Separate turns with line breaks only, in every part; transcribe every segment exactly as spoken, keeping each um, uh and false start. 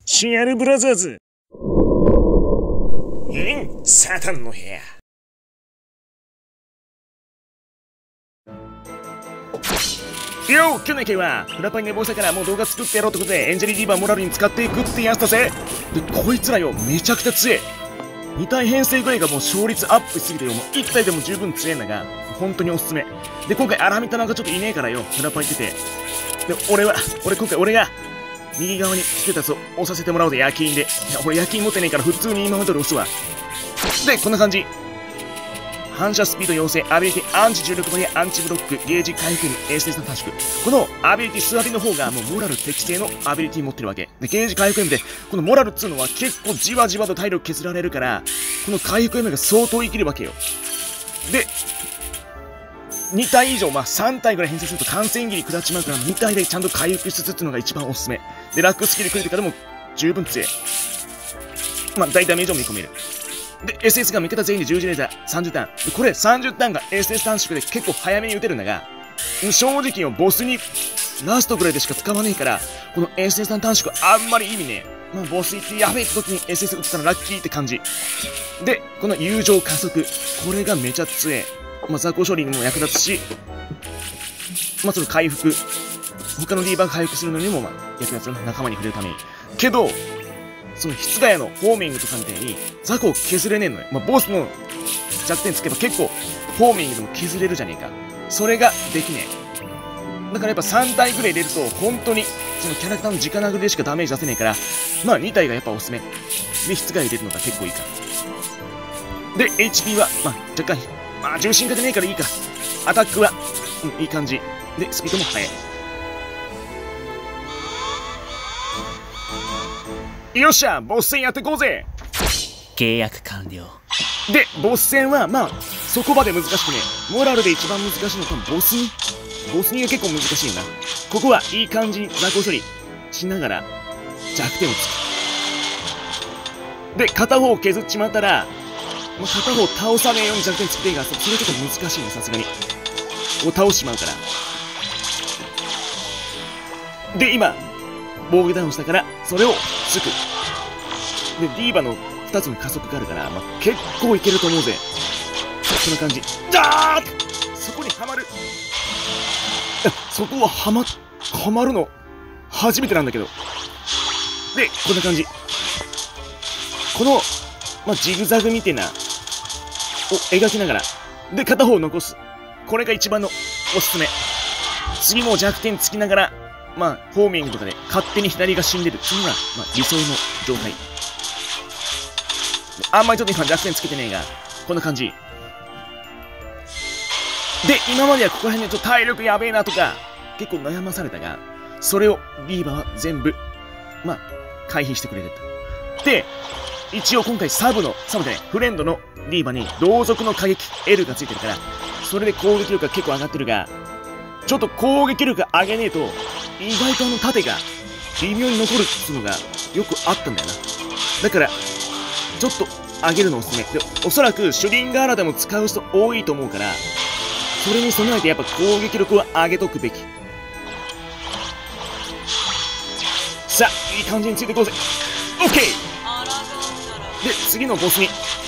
シアルブラザーズ。えん、サタンの部屋。よっ、去年はフラパに寝坊したからもう動画作ってやろうってことでエンジェリーディーバーモラルに使っていくってやつだぜ。で、こいつらよ、めちゃくちゃ強え。に体編成具合がもう勝率アップしすぎてよ、もういち体でも十分強えんだが、本当におすすめ。で、今回アラミタなんかちょっといねえからよ、フラパ行ってて。で、俺は、俺今回俺が、右側にステータスを押させてもらおうぜ、夜勤で。いや、俺夜勤持ってねえから普通に今まで通り押すわ。で、こんな感じ。反射スピード要請、アビリティ、アンチ重力バリア、アンチブロック、ゲージ回復にエーステスの短縮。このアビリティ、座りの方がもうモラル適正のアビリティ持ってるわけ。で、ゲージ回復 M で、このモラルっつうのは結構じわじわと体力削られるから、この回復 M が相当生きるわけよ。で、に体以上、まあさん体ぐらい編成すると感染切り食らっちまうから、に体でちゃんと回復しつつっていうのが一番おすすめ。で、ラックスキルクリティカルも十分強い。まあ大ダメージを見込める。で、エスエス が味方全員で十字レーザーさんじゅうターン。これさんじゅうターンが エスエス 短縮で結構早めに打てるんだが、正直よ、ボスにラストぐらいでしか使わねえから、この エスエス 短縮あんまり意味ねえ。まあボス行ってやべえって時に エスエス 打ったらラッキーって感じ。で、この友情加速。これがめちゃ強え。まあ雑魚処理にも役立つし、まあその回復。他のディーバーが回復するのにもまあ役立つの、仲間に触れるために。けど、その室外のフォーミングとかみたいに雑魚を削れねえのよ。まあ、ボスの弱点つけば結構フォーミングでも削れるじゃねえか。それができねえ。だからやっぱさん体ぐらい入れると本当にそのキャラクターの直殴りでしかダメージ出せねえから、まあに体がやっぱおすすめ。で、室外入れるのが結構いいから。で、エイチピー は、まあ若干、まあ重心化じゃねえからいいか。アタックは、うん、いい感じ。で、スピードも速い。よっしゃ、ボス戦やってこうぜ。
契約完了。
で、ボス戦はまあそこまで難しくねえ。モラルで一番難しいのはボスにボスにが結構難しいよな。ここはいい感じに雑魚処理しながら弱点をつく。で、片方を削っちまったら、まあ、片方倒さねえように弱点つけていいが、それちょっと難しいね、さすがに。を倒しちまうから。で、今防御ダウンしたからそれをつく。で、ディーバのふたつの加速があるから、まあ、結構いけると思うぜ。こんな感じ。ダーッ、そこにはまる。そこははま、はまるの初めてなんだけど。で、こんな感じ。この、まあ、ジグザグみたいなを描きながら、で、片方を残す。これが一番のおすすめ。次も弱点つきながら、まあ、フォーミングとかで勝手に左が死んでるっていうのが、まあ、理想の状態。あんまりちょっと今弱点つけてねえが、こんな感じ。で、今まではここら辺でちょっと体力やべえなとか、結構悩まされたが、それをディーバは全部、まあ、回避してくれてた。で、一応今回サブの、サブでね、フレンドのディーバに同族の過激 L がついてるから、それで攻撃力が結構上がってるが、ちょっと攻撃力上げねえと、意外とあの盾が微妙に残るっていうのがよくあったんだよな。だから、ちょっと上げるのおすすめ。で、おそらくシュリンガーラでも使う人多いと思うから、それに備えてやっぱ攻撃力は上げとくべき。さあ、いい感じについていこうぜ。オッケー。で、次のボスに。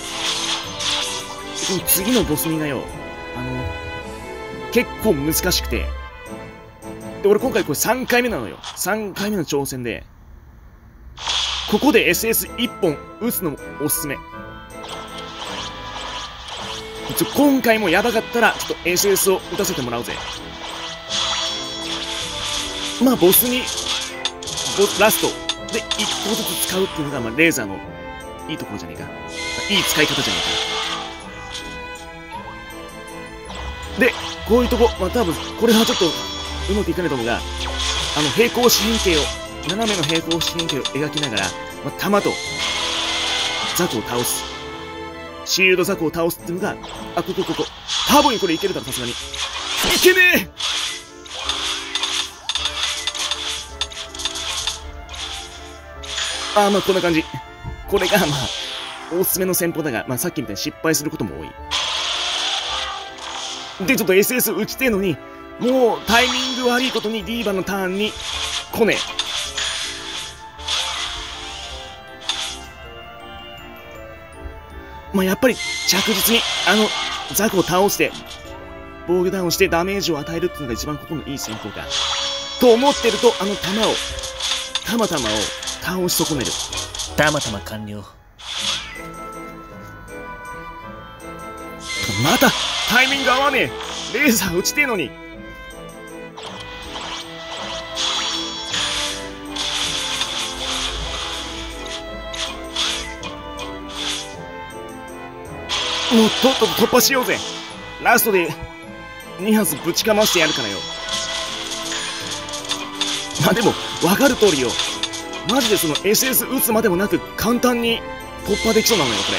次のボスにがよ、あの、結構難しくて。で、俺今回これさんかいめなのよ。さんかいめの挑戦で。ここで エスエスいっ 本打つのもおすすめ。ちょ今回もやばかったら、ちょっと エスエス を打たせてもらおうぜ。まあ、ボスに、ボラストでいっこずつ使うっていうのが、まあ、レーザーのいいところじゃねえか。いい使い方じゃねえか。で、こういうとこ、まあ多分、これはちょっとうまくいかないと思うが、あの、平行四辺形を、斜めの平行四辺形を描きながら、まあ、弾と、ザクを倒す。シールドザクを倒すっていうのが、あ、ここここ。多分これいけるだろ、さすがに。いけねえ。あー、まあこんな感じ。これが、まあ、おすすめの戦法だが、まあさっきみたいに失敗することも多い。で、ちょっと エスエス 打ちてえのに、もうタイミング悪いことにディーバのターンに来ねまあ、やっぱり着実にあのザクを倒して防御ダウンしてダメージを与えるっていうのが一番ここのいい戦法かと思ってると、あの弾をたまたまを倒し損ねる。
たまたま完了。
またタイミング合わねえ。レーザー撃ちてえのに。もうとっとと突破しようぜ。ラストでに発ぶちかましてやるからよ。まあでも分かる通りよ、マジでその エスエス 撃つまでもなく簡単に突破できそうなのよこ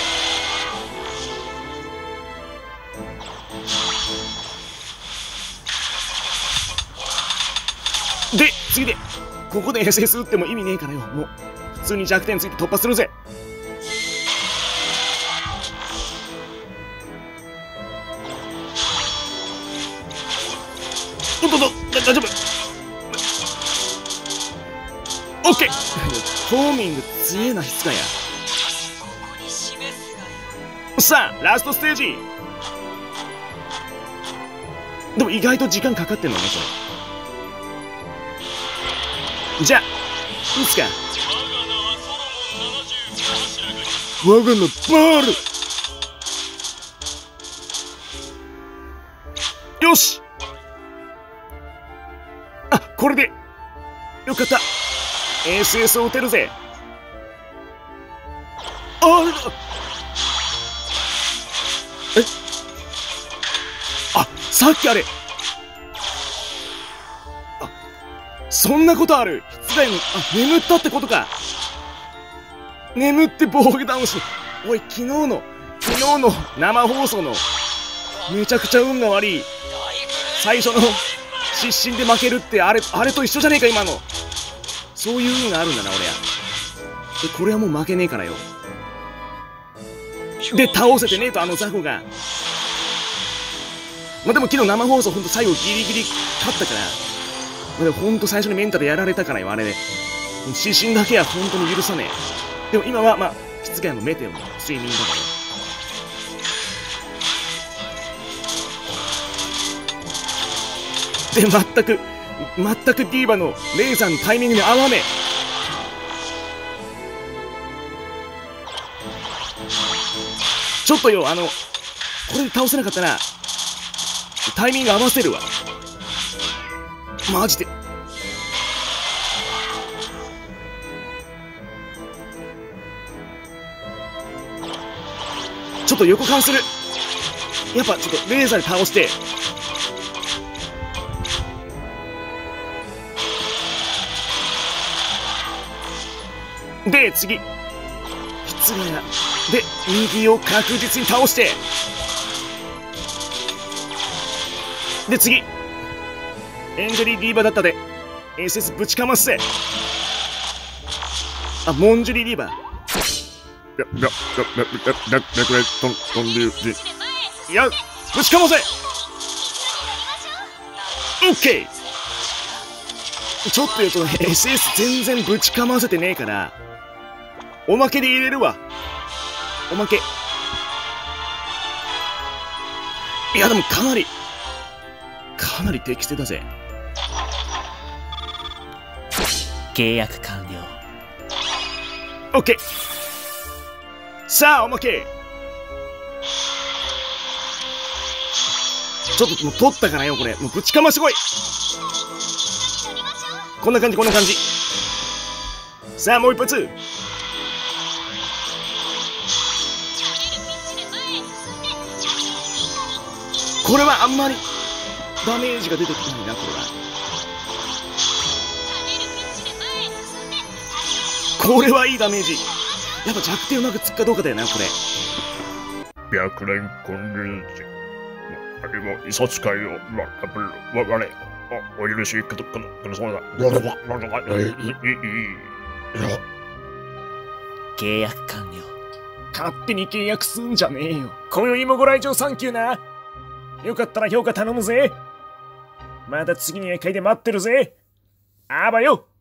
れで。次でここで エスエス 撃っても意味ねえからよ、もう普通に弱点ついて突破するぜ。おっとっと、大丈夫。オッケー。フォーミング強えな、質がや。さあラストステージ。でも意外と時間かかってんのねこれ。じゃあ撃つか。我がのバール。よし、あ、これでよかった。 エスエス を撃てるぜ。あれだ。え、あ、さっきあれ、あ、そんなことある。室内の、あ、眠ったってことか。眠って防御ダウンし、おい、昨日の昨日の生放送のめちゃくちゃ運が悪い最初の失神で負けるって、あれあれと一緒じゃねえか今の。そういう運があるんだな俺や。でこれはもう負けねえからよ。で倒せてねえと、あのザコが。まあでも昨日生放送ほんと最後ギリギリ勝ったから、まあ、でもほんと最初にメンタルやられたからよあれで。失神だけは本当に許さねえ。でも今はまあ室外のメテオの睡眠だからよ。で全く全くディーバのレーザーのタイミングに合わねえ。ちょっとよ、あのこれで倒せなかったらタイミング合わせるわマジで。ちょっと横感する。やっぱちょっとレーザーで倒して、で次室ヶ谷で右を確実に倒して、で次エンジェリー・ディーバだったで エスエス ぶちかますぜ。あ、モンジュリー・ディーバ。いや、いや、いや、いや、いや、これ、とん、とんでる、いや、ぶちかませ。オッケー。ちょっと言うと、ね、エスエス 全然ぶちかませてねえから、おまけで入れるわ。おまけ。いや、でもかなり、かなり適正だぜ。
契約完了。
オッケー。さあおまけ。ちょっともう取ったからよこれ。もうぶちかますごい。こんな感じこんな感じ。さあもう一発。これはあんまりダメージが出てきないなこれは。これはいいダメージ。やっぱ弱点うまくつくかどうかだよなこれ。
白蓮金輪寺。あれもいさつかいをわ我々お許しくだくだそうだ。
契約完了。
勝手に契約すんじゃねえよ。今宵もご来場サンキューな。よかったら評価頼むぜ。また次の夜会で待ってるぜ。あばよ。